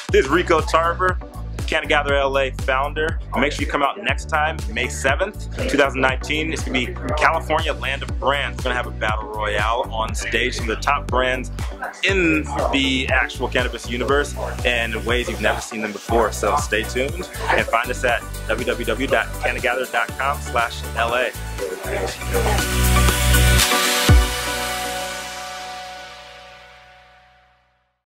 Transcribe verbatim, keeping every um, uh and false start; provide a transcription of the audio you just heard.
This is Rico Tarver, CannaGather L A founder. Make sure you come out next time, May seventh, two thousand nineteen. It's gonna be California Land of Brands. We're gonna have a battle royale on stage from the top brands in the actual cannabis universe and in ways you've never seen them before. So stay tuned and find us at w w w dot canna gather dot com slash L A.